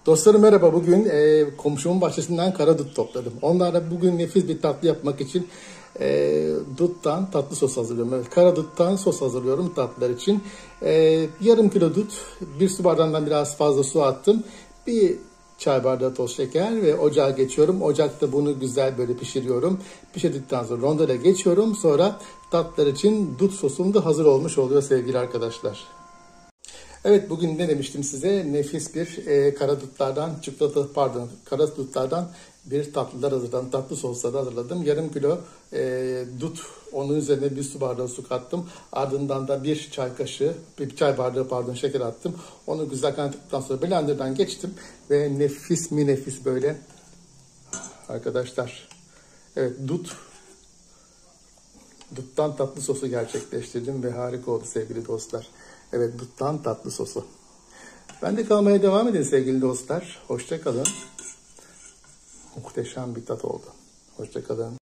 Dostlarım merhaba. Bugün komşumun bahçesinden karadut topladım. Onlarla bugün nefis bir tatlı yapmak için duttan tatlı sos hazırlıyorum. Evet, karaduttan sos hazırlıyorum tatlılar için. Yarım kilo dut, bir su bardağından biraz fazla su attım. Bir çay bardağı toz şeker ve ocağa geçiyorum. Ocakta bunu güzel böyle pişiriyorum. Pişirdikten sonra rondoya geçiyorum. Sonra tatlılar için dut sosum da hazır olmuş oluyor sevgili arkadaşlar. Evet, bugün ne demiştim size? Nefis bir karadutlardan bir tatlılar hazırladım. Tatlı sosları hazırladım. Yarım kilo dut, onun üzerine bir su bardağı su kattım. Ardından da bir çay bardağı şeker attım. Onu güzel kaynattıktan sonra blenderdan geçtim ve nefis böyle arkadaşlar. Evet, duttan tatlı sosu gerçekleştirdim ve harika oldu sevgili dostlar. Evet, duttan tatlı sosu. Ben de kalmaya devam edin sevgili dostlar. Hoşça kalın. Muhteşem bir tat oldu. Hoşça kalın.